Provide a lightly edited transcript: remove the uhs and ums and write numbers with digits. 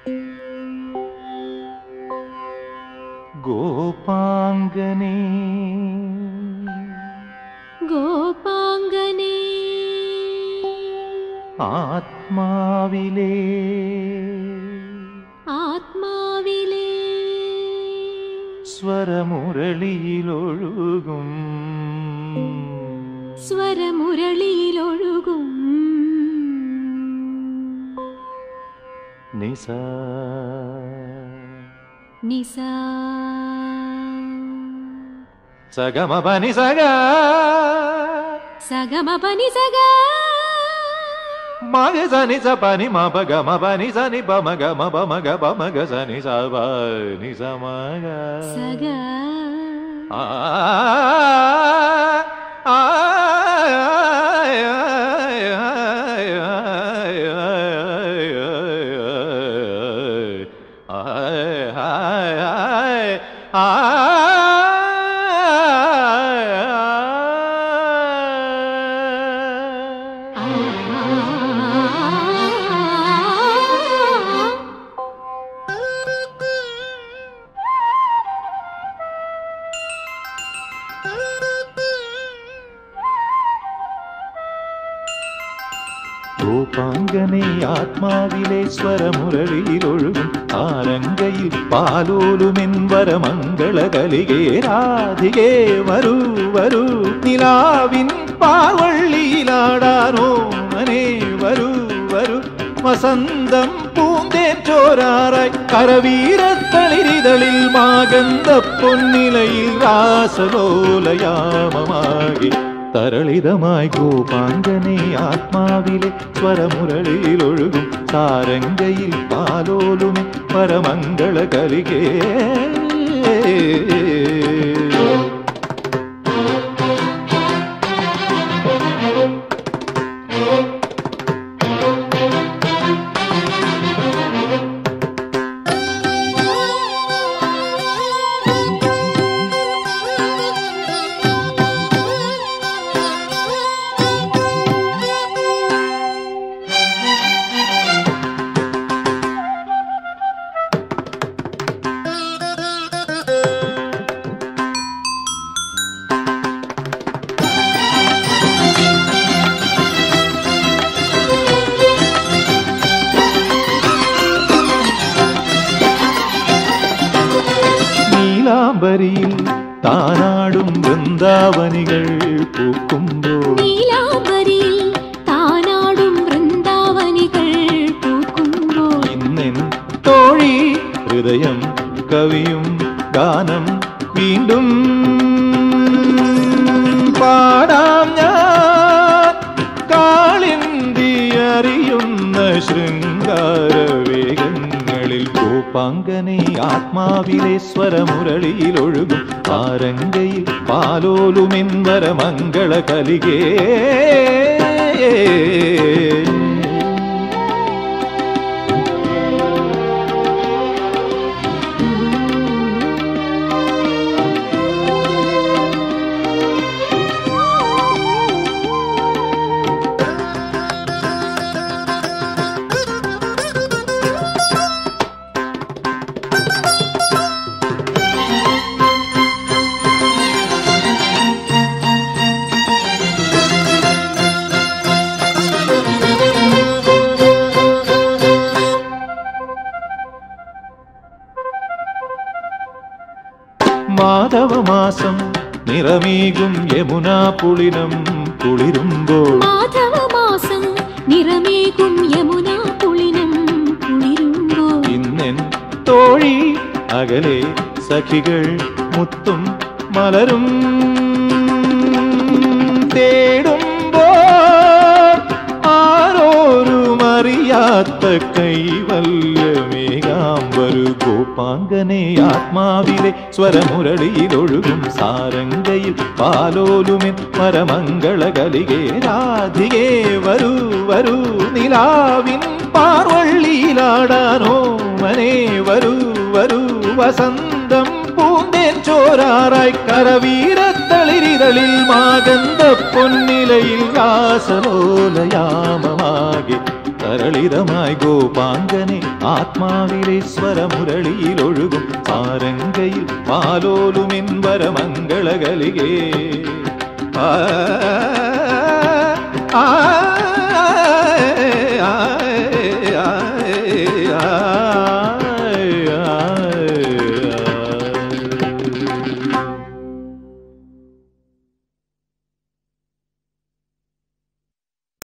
गोपांगने गोपांगने आत्माविले आत्माविले स्वरमुरളിയിലൊഴുകും स्वरमुरളിയിലൊഴുകും निसा निसा सगमपनि सगा सगमपनि सगा मग सनि सपनि मप गम पनि सनि पम गम पम ग पम ग सनि सब नि समग सगा आ गोपांगने आत्माविले स्वरमुरളിയിലൊഴുകും ആരംഗയിൽ പാലോലുമെൻവരമംഗളകലികേ രാധികേ വരൂ വരൂ നിലാവിൻ പാവള്ളിയിലാടാനോ മനെ വരൂ വരൂ വസന്തം പൂന്തേൻ ചോരാറായി കരവീരത്തളിരിതളിൽ മാഗന്ധ പൊന്നിലയിൽ രാസലോലയാമമാകി തരളിതമായി ഗോപാംഗനെ ആത്മാവിലെ സ്വരമുരളിയിലൊഴുകും സാരംഗയിൽ പാലോലുമെ പരമംഗള കലികേ നീലാംബരിയിൽ താനാടും വൃന്ദാവനികൾ പൂക്കുമ്പോൾ നീലാംബരിയിൽ താനാടും വൃന്ദാവനികൾ പൂക്കുമ്പോൾ ഇന്നെൻ തോഴി ഹൃദയം കവിയും ഗാനം വീണ്ടും പാടാം ഞാൻ കാളിന്തി അറിയുന്ന ശൃംഗാരവേഗങ്ങളിൽ ഗോപാംഗനെ ആത്മാവിലെ സ്വരമുരളിയിലൊഴുകും ആരംഗയിൽ പാലോലുമെൻവരമംഗള കലികേ മാധവമാസം നിറമേകും യമുനാ പുളിനം കുളിരുമ്പോൾ മാധവമാസം നിറമേകും യമുനാ പുളിനം കുളിരുമ്പോൾ ഇന്നെൻ തോഴി അകലെ സഖികൾ മുത്തും മലരും തേടുമ്പോൾ ആരോരുമറിയാത്ത കൈവല്യമേകാംബരു ഗോപാംഗനെ ആത്മാവിലെ സ്വരമുരളിയിലൊഴുകും സാരംഗയിൽ പാലോലുമെൻ പരമംഗള കലികേ രാധികേ വരൂ വരൂ നിലാവിൻ പാർവള്ളിയിലാടാനോ മനെ വരൂ വരൂ വസന്തം പൂന്തേൻ ചോരാറായി കരവീരത്തളിരിതളിൽ മാഗന്ധ പൊന്നിലയിൽ രാസലോലയാമമാകി തര മുരളിതമായി ഗോപാങ്കനെ ആത്മാവിലേശ്വര മുരളിയിലൊഴുകും പാരങ്കയിൽ പാലോലുമെൻവര മംഗളകലികേ ആ